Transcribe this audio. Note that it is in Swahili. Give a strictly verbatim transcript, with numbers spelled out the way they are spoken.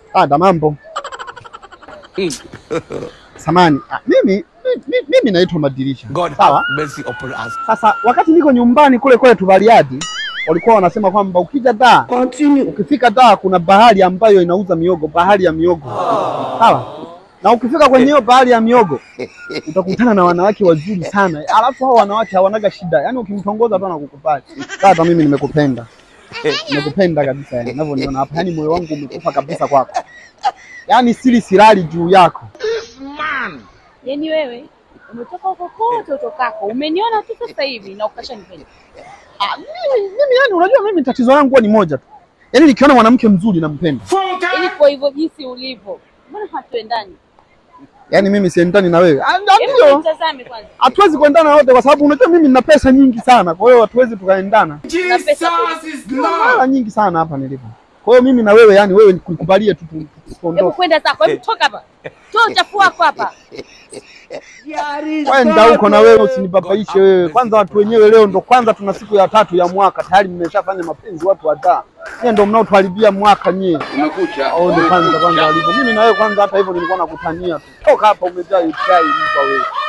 Ah, da mambo. Samani, ah, mimi mimi, mimi naitwa Madirisha. Sawa? Mercy upon us. Sasa wakati niko nyumbani kule kule Tubaliadi, walikuwa wanasema kwamba ukija Dar, ukifika Dar kuna bahari ambayo inauza miogo, bahari ya miogo. Sawa? Na ukifika kwenye hiyo bahari ya miogo, utakutana na wanawake wazuri sana. Alafu hao wanawake hawanaga shida. Yaani ukimtongoza tu anakukubali. Sasa mimi nimekupenda. Nimekupenda kabisa yani. Unavyoniona hapa, yani moyo wangu umekufa kabisa kwako. Yaani siri silali juu yako. This man. Yaani wewe umetoka huko kote utokako. Umeniona tu sasa hivi na ukashanipenda. Ah, mimi mimi yani unajua mimi tatizo langu ni moja tu. Yaani nikiona mwanamke mzuri nampenda. Yaani kwa hivyo jinsi ulivyo. Mbona hatuendani? Yaani mimi siendani na wewe. Ndio. Mtazame kwanza. Hatuwezi kuendana wote kwa sababu unajua mimi nina pesa nyingi sana. Kwa hiyo hatuwezi tukaendana. Na pesa Lord nyingi sana hapa nilipo. Kwa hiyo mimi na wewe yani wewe nikubalie tu tuondoke. Hebu kwenda zako. Hebu toka hapa. Toa uchafu wako hapa. Kwenda huko na wewe usinibabaishe wewe. Kwanza watu wenyewe leo ndo kwanza tuna siku ya tatu ya mwaka. Tayari mmeshafanya mapenzi watu wa Dar. Nyie ndo mnaotuharibia mwaka nyie. Umekucha. Au ndo kwanza kwanza walivyo. Mimi na wewe kwanza hata hivyo nilikuwa nakutania tu. Toka hapa umejaa ukai mtu wewe.